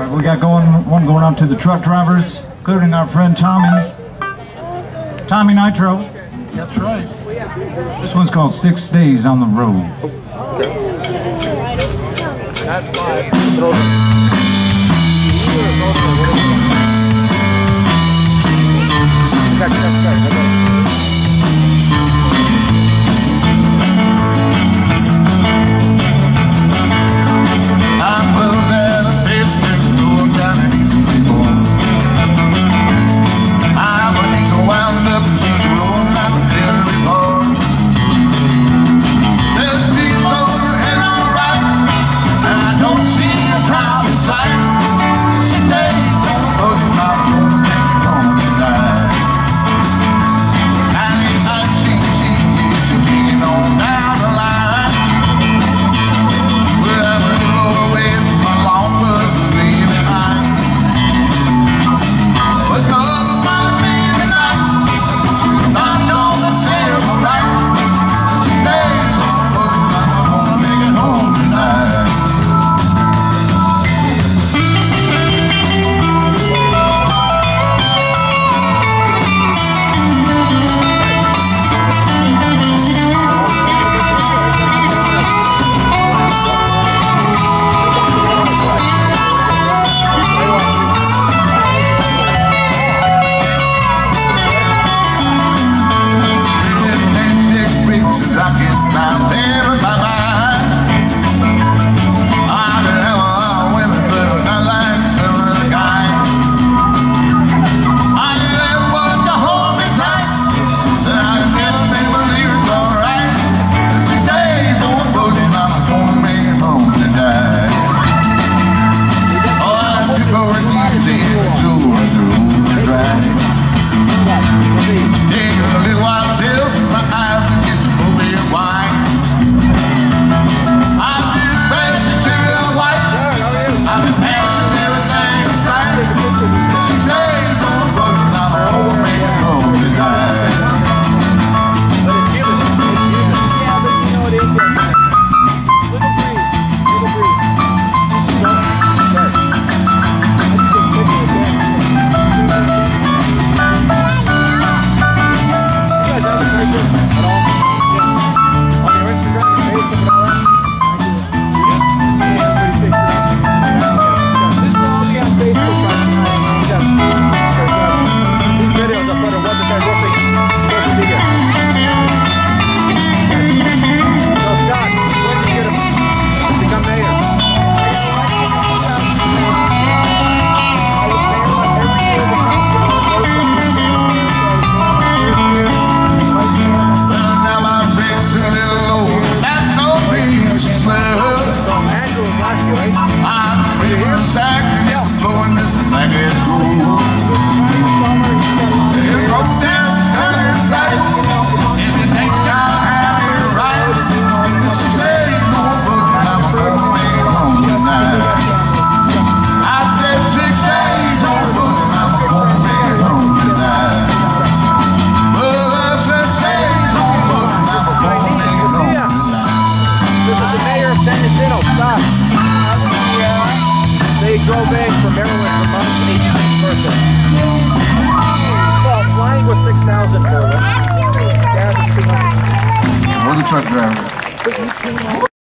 We got one going out to the truck drivers, including our friend Tommy Nitro. That's right. This one's called 6 Days on the Road. That's fine. They drove in from Maryland for months, 18th birthday. Well, flying was $6,000 for them. Gas was $200. We're the truck driver.